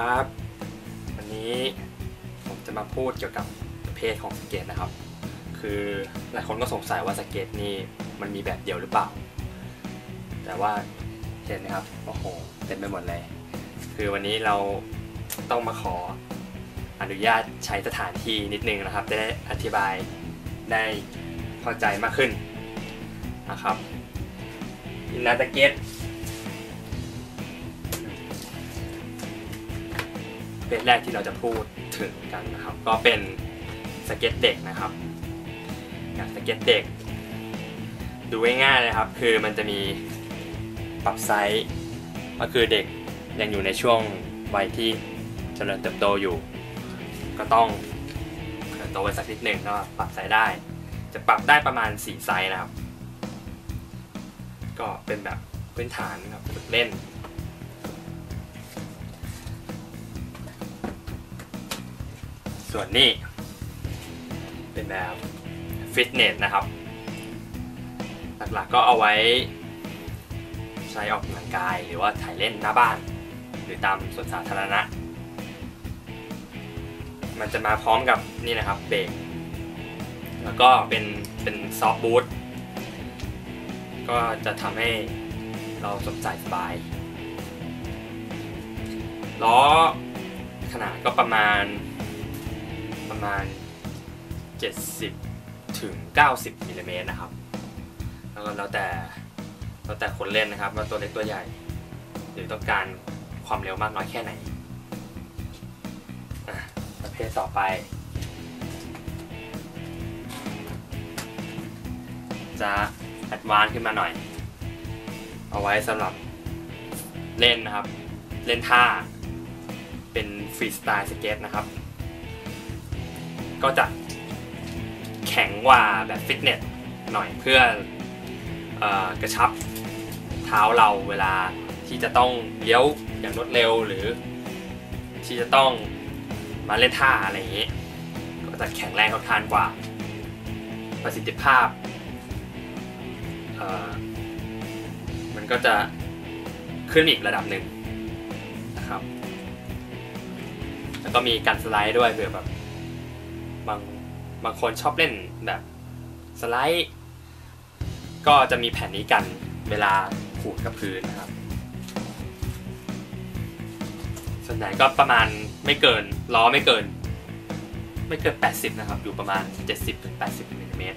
ครับวันนี้ผมจะมาพูดเกี่ยวกับประเภทของสเก็ตนะครับคือหลายคนก็สงสัยว่าสเก็ตนี่มันมีแบบเดียวหรือเปล่าแต่ว่าเห็นไหมครับโอ้โหเต็มไปหมดเลยคือวันนี้เราต้องมาขออนุญาตใช้สถานที่นิดนึงนะครับจะได้อธิบายได้เข้าใจมากขึ้นนะครับอินนาสเก็ตเป็นแรกที่เราจะพูดถึงกันนะครับก็เป็นสเก็ตเด็กนะครับอย่างสเก็ตเด็กดูง่ายๆเลยครับคือมันจะมีปรับไซส์ก็คือเด็กยังอยู่ในช่วงวัยที่เจริญเติบโตอยู่ก็ต้องโตไปสักนิดหนึ่งก็ปรับไซส์ได้จะปรับได้ประมาณ4ไซส์นะครับก็เป็นแบบพื้นฐานครับฝึกเล่นส่วนนี้เป็นแบบฟิตเนสนะครับหลักๆก็เอาไว้ใช้ออกกำลังกายหรือว่าถ่ายเล่นหน้าบ้านหรือตามสวนสาธารณะมันจะมาพร้อมกับนี่นะครับเบรกแล้วก็เป็นซอฟต์บูทก็จะทำให้เราสวมใส่สบายล้อขนาดก็ประมาณ70 ถึง 90 มิลลิเมตรนะครับแล้วแต่คนเล่นนะครับว่าตัวเล็กตัวใหญ่หรือต้องการความเร็วมากน้อยแค่ไหนประเภทต่อไปจะแอดวานซ์ขึ้นมาหน่อยเอาไว้สำหรับเล่นนะครับเล่นท่าเป็นฟรีสไตล์สเก็ตนะครับก็จะแข็งกว่าแบบฟิตเนสหน่อยเพื่อกระชับเท้าเราเวลาที่จะต้องเลี้ยวอย่างรวดเร็วหรือที่จะต้องมาเล่นท่าอะไรอย่างนี้ก็จะแข็งแรงทนทานกว่าประสิทธิภาพมันก็จะขึ้นอีกระดับหนึ่งนะครับแล้วก็มีการสไลด์ด้วยเผื่อแบบบางคนชอบเล่นแบบสไลด์ก็จะมีแผ่นนี้กันเวลาขูดกับพื้นนะครับส่วนใหญ่ก็ประมาณไม่เกินล้อไม่เกิน80นะครับอยู่ประมาณ 70-80 มิลลิเมตร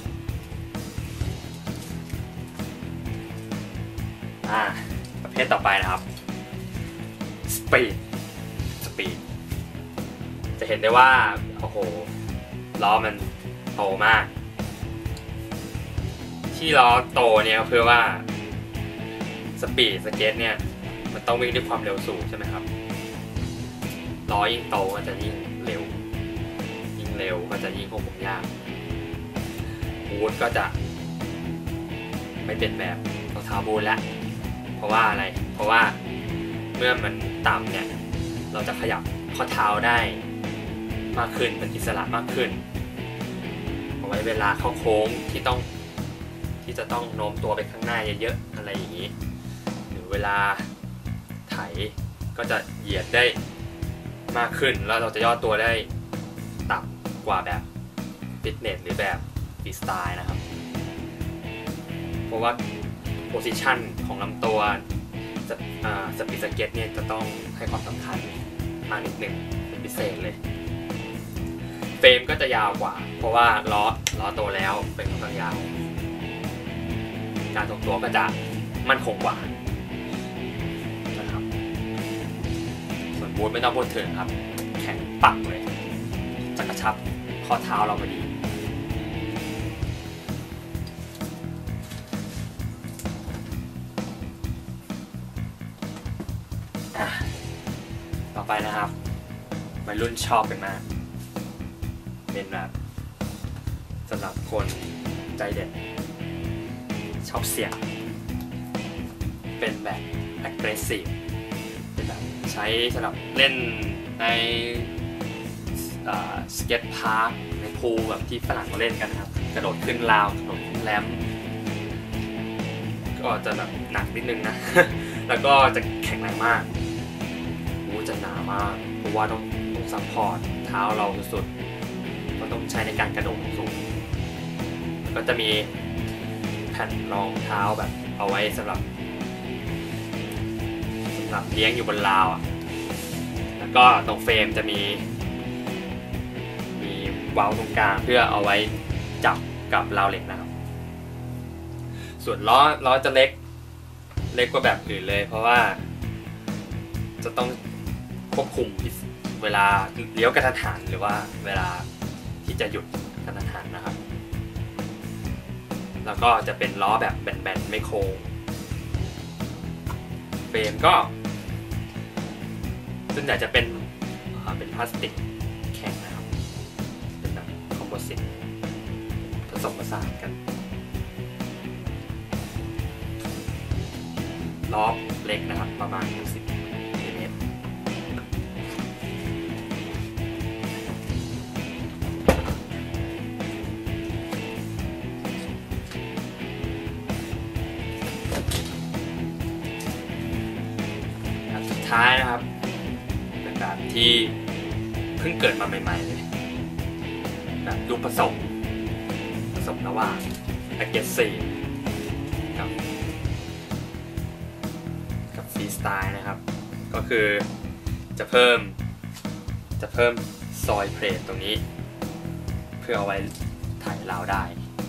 ประเภทต่อไปนะครับสปีดจะเห็นได้ว่าโอ้โหล้อมันโตมากที่ล้อโตเนี่ยก็เพื่อว่าสปีดสเก็ตเนี่ยมันต้องวิ่งด้วยความเร็วสูงใช่ไหมครับล้อยิ่งโตก็จะยิ่งเร็วก็จะยิ่งควบคุมยากบูทก็จะไม่เป็นแบบรองเท้าบูทแล้วเพราะว่าอะไรเพราะว่าเมื่อมันต่ำเนี่ยเราจะขยับข้อเท้าได้มากขึ้นเป็นอิสระมากขึ้นเอาไว้เวลาเข้าโค้งที่จะต้องโน้มตัวไปข้างหน้าเยอะๆอะไรอย่างนี้หรือเวลาไถก็จะเหยียดได้มากขึ้นแล้วเราจะย่อตัวได้ต่ำกว่าแบบฟิตเนสหรือแบบฟรีสไตล์นะครับเพราะว่าโพซิชันของลำตัวสปีดสเก็ตเนี่ยจะต้องให้ความสำคัญมากนิดหนึ่งเป็นพิเศษเลยเฟรมก็จะยาวกว่าเพราะว่าล้อโตแล้วเป็นค่อนข้างยาวการทรงตัวก็จะมั่นคงกว่านะครับส่วนบูทไม่ต้องพูดถึงครับแข็งปักเลยจะกระชับข้อเท้าเราพอดีต่อไปนะครับวัยรุ่นชอบกันมากเป็นแบบสำหรับคนใจเด็ดชอบเสี่ยงเป็นแบบ aggressive เป็นแบบใช้สำหรับเล่นในสเก็ตพาร์คในพูลแบบที่ฝรั่งเขาเล่นกันครับกระโดดขึ้นราวกระโดดขึ้นแรมก็จะแบบหนักนิดนึงนะ แล้วก็จะแข็งแรงมากจะหนามากเพราะว่าต้องซัพพอร์ตเท้าเราสุดๆก็ต้องใช้ในการกระโดดสูงก็จะมีแผ่นรองเท้าแบบเอาไว้สำหรับเลี้ยงอยู่บนราวแล้วก็ตรงเฟรมจะมีเว้าตรงกลางเพื่อเอาไว้จับกับราวเหล็กนะครับส่วนล้อจะเล็กกว่าแบบอื่นเลยเพราะว่าจะต้องควบคุมเวลาเลี้ยวกระทันหันหรือว่าเวลาที่จะหยุดกระทันหันนะครับแล้วก็จะเป็นล้อแบบแบนๆไม่โค้งเฟรมก็ส่วนใหญ่จะเป็นพลาสติกแข็งนะครับเป็นแบบคอมโพสิตผสมผสานกันล้อเล็กนะครับประมาณ10 มิลลิเมตรสุดท้ายนะครับเป็นแบบที่เพิ่งเกิดมาใหม่ๆเลยแบบลูกผสมระหว่าง Aggressive กับฟรีสไตล์นะครับก็คือจะเพิ่มซอยเพลทตรงนี้เพื่อเอาไว้ถ่ายราวได้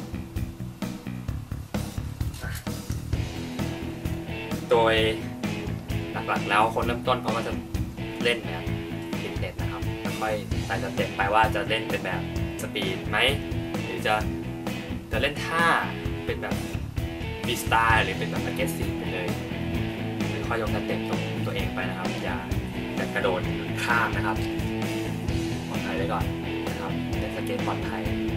โดยหลักๆแล้วคนเริ่มต้นเขาก็จะเล่นแบบฟิตเนสนะครับแล้วค่อยไต่สเต็ปไปว่าจะเล่นเป็นแบบสปีดไหมหรือจะเล่นท่าเป็นแบบฟรีสไตล์หรือเป็นแบบอะเกรสซีฟไปเลยค่อยยกสเต็ปตัวเองไปนะครับอย่ากระโดดข้ามนะครับปลอดภัยไว้ก่อนนะครับเล่นสเก็ตปลอดภัย